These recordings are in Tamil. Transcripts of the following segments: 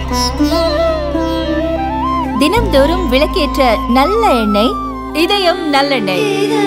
தினம்தோறும் விளக்கேற்ற நல்ல எண்ணெய் இதயம் நல்லெண்ணெய்.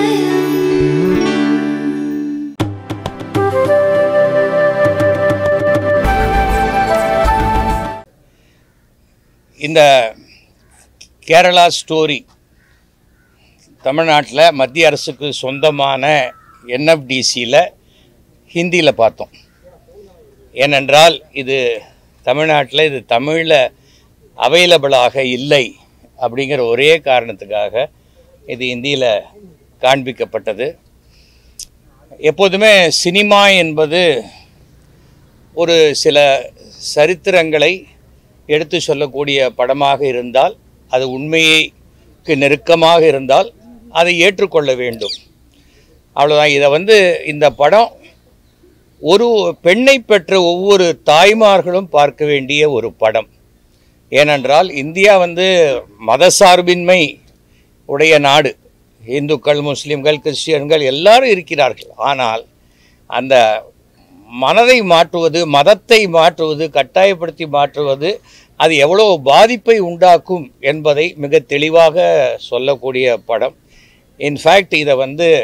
இந்த கேரளா ஸ்டோரி தமிழ்நாட்டில் மத்திய அரசுக்கு சொந்தமான NFDCயில் ஹிந்தியில் பார்த்தோம். ஏனென்றால் இது தமிழ்நாட்டில் இது தமிழில் அவைலபிளாக இல்லை அப்படிங்கிற ஒரே காரணத்துக்காக இது ஹிந்தியில் காண்பிக்கப்பட்டது. எப்போதுமே சினிமா என்பது ஒரு சில சரித்திரங்களை எடுத்து சொல்லக்கூடிய படமாக இருந்தால், அது உண்மைக்கு நெருக்கமாக இருந்தால் அதை ஏற்றுக்கொள்ள வேண்டும். அவ்வளோதான். இதை இந்த படம் ஒரு பெண்ணை பெற்ற ஒவ்வொரு தாய்மார்களும் பார்க்க வேண்டிய ஒரு படம். ஏனென்றால் இந்தியா மதசார்பின்மை உடைய நாடு. இந்துக்கள், முஸ்லீம்கள், கிறிஸ்டியன்கள் எல்லாரும் இருக்கிறார்கள். ஆனால் அந்த மனதை மாற்றுவது, மதத்தை மாற்றுவது, கட்டாயப்படுத்தி மாற்றுவது அது எவ்வளோ பாதிப்பை உண்டாக்கும் என்பதை மிக தெளிவாக சொல்லக்கூடிய படம். இன்ஃபேக்ட் இதை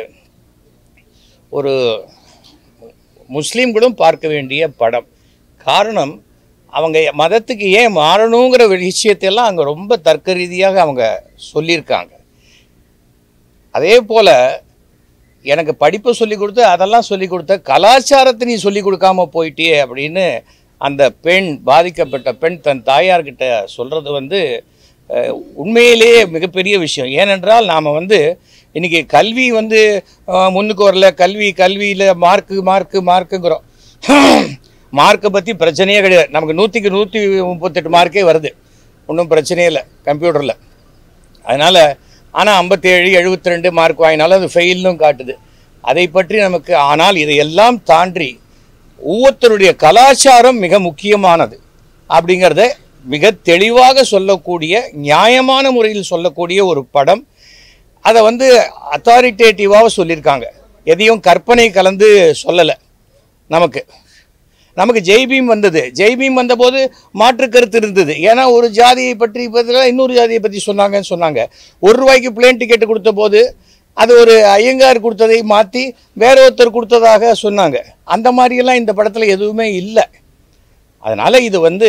ஒரு முஸ்லீம்களும் பார்க்க வேண்டிய படம். காரணம், அவங்க மதத்துக்கு ஏன் மாறணுங்கிற விஷயத்தையெல்லாம் அங்கே ரொம்ப தர்க்க ரீதியாக அவங்க சொல்லியிருக்காங்க. அதே போல் எனக்கு படிப்பை சொல்லிக் கொடுத்து அதெல்லாம் சொல்லிக் கொடுத்த கலாச்சாரத்தை நீ சொல்லிக் கொடுக்காம போயிட்டே அப்படின்னு அந்த பெண், பாதிக்கப்பட்ட பெண் தன் தாயார்கிட்ட சொல்கிறது உண்மையிலேயே மிகப்பெரிய விஷயம். ஏனென்றால் நாம் இன்றைக்கி கல்வி முன்னுக்கு வரல, கல்வியில் மார்க்குங்கிறோம். மார்க்கை பற்றி பிரச்சனையே கிடையாது. நமக்கு 100க்கு 138 மார்க்கே வருது, ஒன்றும் பிரச்சனையே இல்லை கம்ப்யூட்டரில். அதனால் ஆனால் 57, 72 மார்க் வாங்கினாலும் அது ஃபெயில்னும் காட்டுது. அதை பற்றி நமக்கு, ஆனால் இதையெல்லாம் தாண்டி ஒவ்வொருத்தருடைய கலாச்சாரம் மிக முக்கியமானது அப்படிங்கிறத மிக தெளிவாக சொல்லக்கூடிய, நியாயமான முறையில் சொல்லக்கூடிய ஒரு படம். அதை அத்தாரிட்டேட்டிவாக சொல்லியிருக்காங்க. எதையும் கற்பனை கலந்து சொல்லலை. நமக்கு ஜெய்பீம் வந்தது. ஜெய்பீம் வந்தபோது மாற்று கருத்து இருந்தது. ஏன்னா ஒரு ஜாதியை பற்றி இன்னொரு ஜாதியை பற்றி சொன்னாங்க. ₹1 பிளேன் டிக்கெட்டு கொடுத்த போது அது ஒரு ஐயங்கார் கொடுத்ததை மாற்றி வேற ஒருத்தர் கொடுத்ததாக சொன்னாங்க. அந்த மாதிரியெல்லாம் இந்த படத்தில் எதுவுமே இல்லை. அதனால்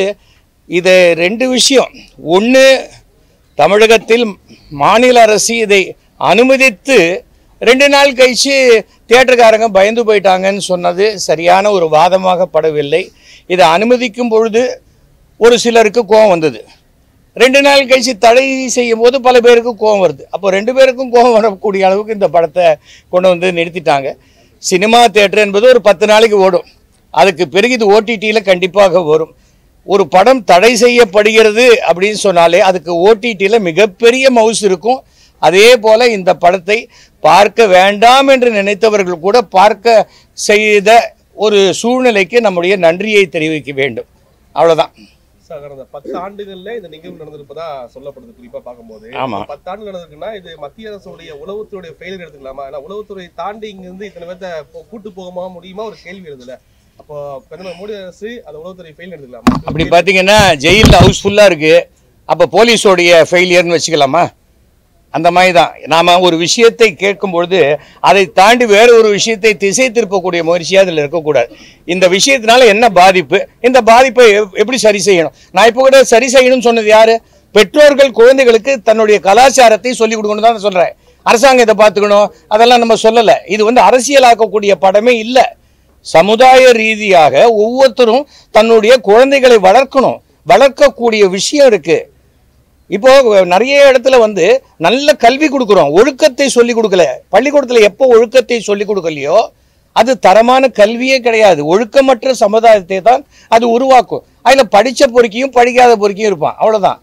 இது 2 விஷயம். ஒன்று, தமிழகத்தில் மாநில அரசு இதை அனுமதித்து 2 நாள் கழிச்சு தியேட்டருக்காரங்க பயந்து போயிட்டாங்கன்னு சொன்னது சரியான ஒரு வாதமாக படவில்லை. இதை அனுமதிக்கும் பொழுது ஒரு சிலருக்கு கோபம் வந்தது. 2 நாள் கழிச்சு தடை செய்யும் போது பல பேருக்கு கோபம் வருது. அப்போ 2 பேருக்கும் கோபம் வரக்கூடிய அளவுக்கு இந்த படத்தை கொண்டு நிறுத்திட்டாங்க. சினிமா தியேட்டர் என்பது ஒரு 10 நாளைக்கு ஓடும். அதுக்கு பிறகு இது OTTயில் கண்டிப்பாக வரும். ஒரு படம் தடை செய்யப்படுகிறது அப்படின்னு சொன்னாலே அதுக்கு OTTயில் மிகப்பெரிய மவுஸ் இருக்கும். அதே போல் இந்த படத்தை பார்க்க வேண்டாம் என்று நினைத்தவர்கள் கூட பார்க்க செய்த ஒரு சூழ்நிலைக்கு நம்முடைய நன்றியை தெரிவிக்க வேண்டும். அவ்வளோதான். கடந்த 10 ஆண்டுகள்ல இந்த நிகழ்வு நடந்திருப்பதா சொல்லப்படுது. குறிப்பா பார்க்கும்போது 10 ஆண்டு நடந்திருக்குன்னா இது மத்திய அரசுடைய உளவுத்துறையுடைய ஃபெயிலியர் எடுத்துக்கலாமா? ஏன்னா உளவுத்துறை தாண்டி இங்கிருந்து இத்தனை பேர்த்த கூட்டு போக முடியுமா ஒரு கேள்வி எழுதுல. அப்போ பிரதமர் மோடி அரசு அந்த உளவுத்துறை ஃபெயில் எடுத்துக்கலாமா? அப்படி பார்த்தீங்கன்னா ஜெயிலில் ஹவுஸ்ஃபுல்லாக இருக்குது. அப்போ போலீஸோடைய ஃபெயிலியர்னு வச்சுக்கலாமா? அந்த மாதிரி தான் நாம் ஒரு விஷயத்தை கேட்கும்பொழுது அதை தாண்டி வேறு ஒரு விஷயத்தை திசை திருப்பக்கூடிய முயற்சியாக அதில் இருக்கக்கூடாது. இந்த விஷயத்தினால என்ன பாதிப்பு, இந்த பாதிப்பை எப்படி சரி செய்யணும். நான் இப்போ கூட சரி செய்யணும்னு சொன்னது யார்? பெற்றோர்கள் குழந்தைகளுக்கு தன்னுடைய கலாச்சாரத்தை சொல்லிக் கொடுக்கணும் தான் சொல்கிறேன். அரசாங்கம் இதை பார்த்துக்கணும் அதெல்லாம் நம்ம சொல்லலை. இது அரசியலாக்கக்கூடிய படமே இல்லை. சமுதாய ரீதியாக ஒவ்வொருத்தரும் தன்னுடைய குழந்தைகளை வளர்க்கணும். வளர்க்கக்கூடிய விஷயம் இருக்குது. இப்போ நிறைய இடத்துல நல்ல கல்வி கொடுக்குறோம், ஒழுக்கத்தை சொல்லிக் கொடுக்கல. பள்ளிக்கூடத்தில் எப்போ ஒழுக்கத்தை சொல்லிக் கொடுக்கலையோ அது தரமான கல்வியே கிடையாது. ஒழுக்கமற்ற சமுதாயத்தை தான் அது உருவாக்கும். அதில் படித்த பொறுக்கியும் படிக்காத பொறுக்கியும் இருப்பான். அவ்வளோதான்.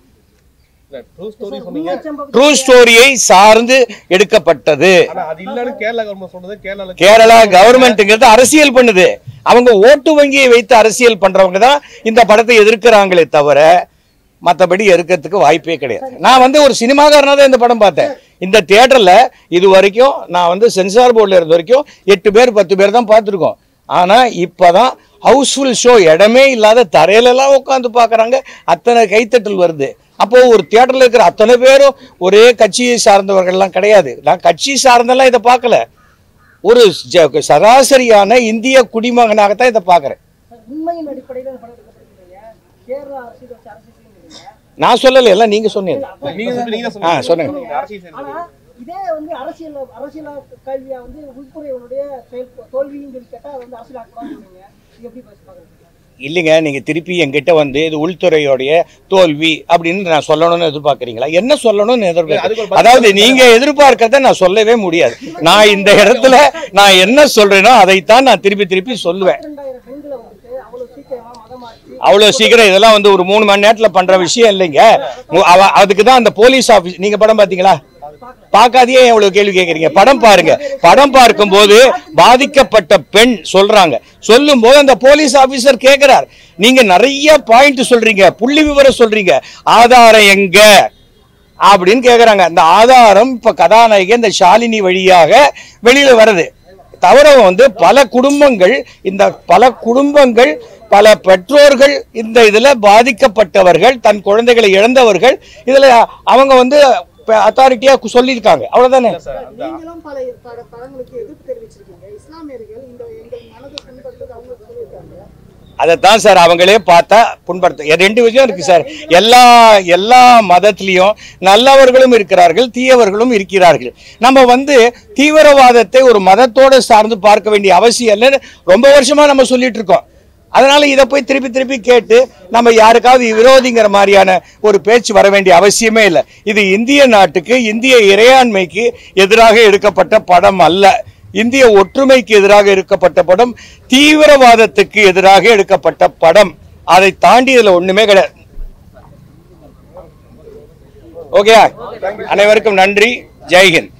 ட்ரூ ஸ்டோரியை சார்ந்து எடுக்கப்பட்டது. கேரளா கவர்மெண்ட்ங்கிறது அரசியல் பண்ணுது. அவங்க ஓட்டு வங்கியை வைத்து அரசியல் பண்றவங்க தான் இந்த படத்தை எதிர்க்கிறாங்களே தவிர மற்றபடி இருக்கிறதுக்கு வாய்ப்பே கிடையாது. நான் ஒரு சினிமாக்காரனாக தான் இந்த படம் பார்த்தேன். இந்த தியேட்டர்ல இது வரைக்கும் நான் சென்சார் போர்டில் இருந்த வரைக்கும் 8 பேர் 10 பேர் தான் பார்த்துருக்கோம். ஆனால் இப்போதான் ஹவுஸ்ஃபுல் ஷோ, இடமே இல்லாத தரையிலெல்லாம் உட்காந்து பார்க்குறாங்க, அத்தனை கைத்தட்டல் வருது. அப்போது ஒரு தியேட்டரில் இருக்கிற அத்தனை பேரும் ஒரே கட்சியை சார்ந்தவர்கள்லாம் கிடையாது. நான் கட்சி சார்ந்தெல்லாம் இதை பார்க்கல, ஒரு சராசரியான இந்திய குடிமகனாகத்தான் இதை பார்க்குறேன். நான் சொல்லலை, எல்லாம் நீங்க சொன்னீங்க. சொன்னீங்க. இதே வந்து அரசியல் கல்வியா வந்து உள்துறையினுடைய தோல்வியும் சொல்லி கேட்டா வந்து அரசியல் எப்படி பாக்குறீங்க? இல்லைங்க, நீங்க திருப்பி என்கிட்ட வந்து இது உள்துறையோடைய தோல்வி அப்படின்னு நான் சொல்லணும்னு எதிர்பார்க்குறீங்களா? என்ன சொல்லணும்னு எதிர்பார்க்க, அதாவது நீங்க எதிர்பார்க்கறத நான் சொல்லவே முடியாது. நான் இந்த இடத்துல நான் என்ன சொல்றேனோ அதைத்தான் நான் திருப்பி திருப்பி சொல்லுவேன். அவ்வளோ சீக்கிரம் இதெல்லாம் வந்து ஒரு 3 மணி நேரத்தில் பண்ற விஷயம் இல்லைங்க. அதுக்கு தான் அந்த போலீஸ் ஆஃபீஸ். நீங்க படம் பார்த்தீங்களா? பார்க்காதே எவ்வளவு கேள்வி கேட்கறீங்க? படம் பாருங்க. படம் பார்க்கும் போது பாதிக்கப்பட்ட பெண் சொல்றாங்க, சொல்லும் போது அந்த போலீஸ் ஆபீசர் கேட்கிறார், நீங்க நிறைய பாயிண்ட் சொல்றீங்க, புள்ளி விவரம் சொல்றீங்க, ஆதாரம் எங்க அப்படின்னு கேட்கறாங்க. அந்த ஆதாரம் இப்ப கதாநாயகி இந்த ஷாலினி வழியாக வெளியில வருது. தவிர வந்து பல குடும்பங்கள் பல பெற்றோர்கள் இந்த இதுல பாதிக்கப்பட்டவர்கள், தன் குழந்தைகளை இழந்தவர்கள் இதுல அவங்க வந்து அத்தாரிட்டியா சொல்லியிருக்காங்க. அவ்வளவுதானே. நீங்களும் பல படங்களுக்கு எதிர்ப்பு தெரிவிச்சிருக்கீங்க. இஸ்லாமியர்கள் இந்த எங்கள் மனதை புண்படுத்துறது அவங்க சொல்லியிருக்காங்க. அதைத்தான் சார் அவங்களே பார்த்தா புண்படுத்த 2 விஷயம் இருக்கு சார். எல்லா மதத்திலையும் நல்லவர்களும் இருக்கிறார்கள், தீயவர்களும் இருக்கிறார்கள். நம்ம வந்து தீவிரவாதத்தை ஒரு மதத்தோடு சார்ந்து பார்க்க வேண்டிய அவசியம் இல்லைன்னு ரொம்ப வருஷமா நம்ம சொல்லிட்டு இருக்கோம். அதனால இதை போய் திருப்பி கேட்டு நம்ம யாருக்காவது விரோதிங்கிற மாதிரியான ஒரு பேச்சு வர வேண்டிய அவசியமே இல்லை. இது இந்திய நாட்டுக்கு, இந்திய இறையாண்மைக்கு எதிராக எடுக்கப்பட்ட படம் அல்ல. இந்திய ஒற்றுமைக்கு எதிராக எடுக்கப்பட்ட படம், தீவிரவாதத்துக்கு எதிராக எடுக்கப்பட்ட படம். அதை தாண்டி இதுல ஒண்ணுமே கிடையாது. ஓகே, அனைவருக்கும் நன்றி. ஜெய்ஹிந்த்.